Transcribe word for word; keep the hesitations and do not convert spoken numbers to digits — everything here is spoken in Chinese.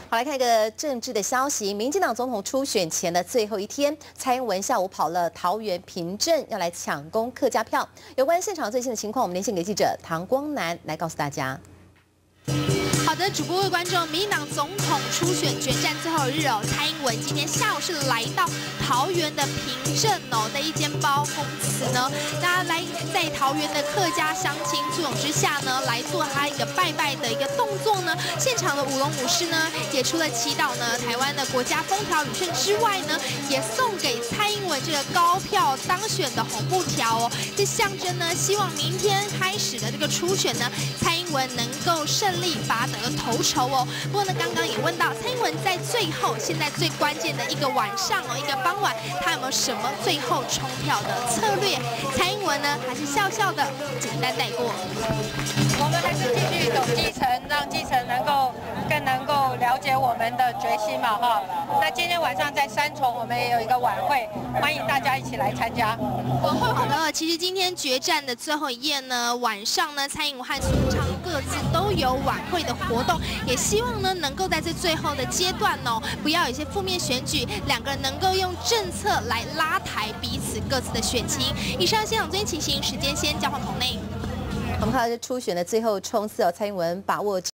好，来看一个政治的消息。民进党总统初选前的最后一天，蔡英文下午跑了桃园平镇，要来抢攻客家票。有关现场最新的情况，我们连线给记者唐光南来告诉大家。 好的，主播各位观众，民进党总统初选决战最后一日哦，蔡英文今天下午是来到桃园的平镇哦的一间包公祠呢，大家来在桃园的客家乡亲簇拥之下呢，来做他一个拜拜的一个动作呢。现场的舞龙舞狮呢，也除了祈祷呢台湾的国家风调雨顺之外呢，也送给蔡英文这个高票当选的红布条哦，这象征呢，希望明天开始的这个初选呢，蔡英文能够胜利拔得 头筹哦。不过呢，刚刚也问到蔡英文在最后，现在最关键的一个晚上哦，一个傍晚，他有没有什么最后冲票的策略？蔡英文呢，还是笑笑的简单带过。 我们还是继续走基层，让基层能够更能够了解我们的决心嘛哈。那今天晚上在三重，我们也有一个晚会，欢迎大家一起来参加。 晚会好了，其实今天决战的最后一夜呢，晚上呢，蔡英文和苏昌各自都有晚会的活动，也希望呢能够在这最后的阶段哦，不要有一些负面选举，两个人能够用政策来拉抬彼此各自的选情。以上现场最新情形，时间先交换棚内。 我们看到这初选的最后冲刺哦，蔡英文把握。